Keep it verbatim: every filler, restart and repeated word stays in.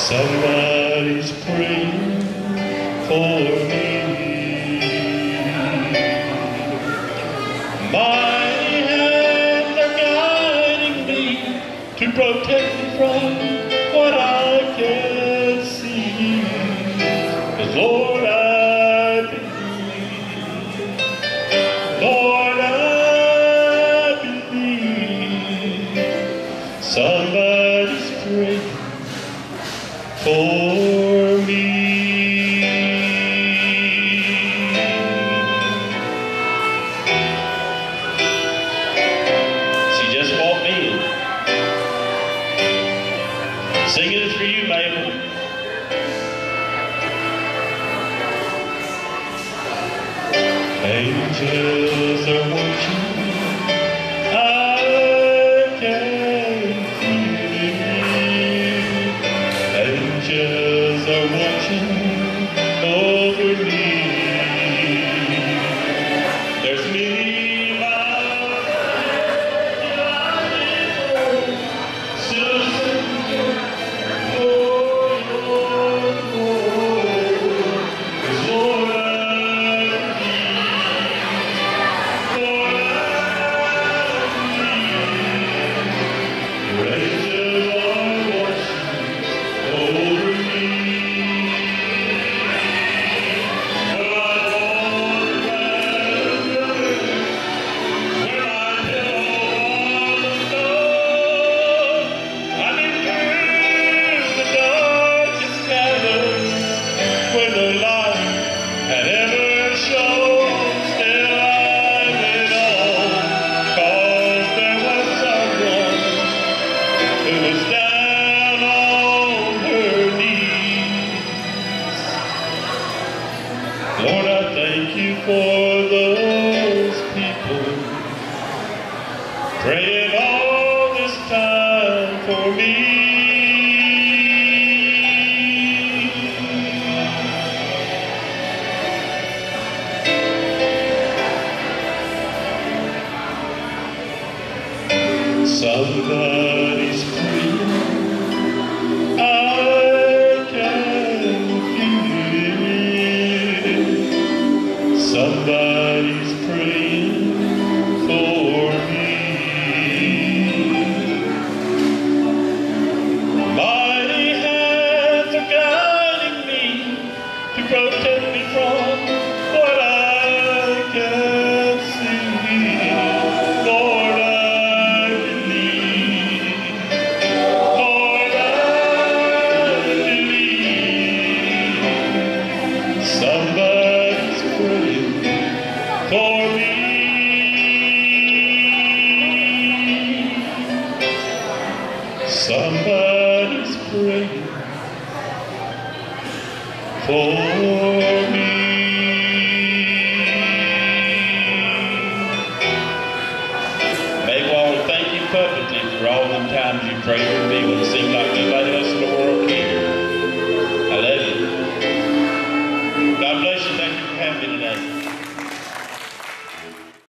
Somebody's praying for me. My hands are guiding me to protect me from what I can't see. 'Cause Lord, I believe. Lord, I believe. Somebody's praying for me. She just walked in. Singing is for you, Mabel. Angels are watching. I can feel it. Angels are watching over me. There's many miles so simple for your glory. 'Cause Lord, I believe. Lord, I believe. Angels are watching over me. When the light had ever shone, still I went on, 'cause there was someone who was down on her knees. Lord, I thank you for those people praying all this time for me. Somebody's praying, I can feel it. Somebody's praying for me. Mighty hands are guiding me to protect me from what I can't see. Lord, I somebody's praying for me. Somebody's praying for me. Maybe I want to thank you publicly for all the times you prayed for me when it seemed like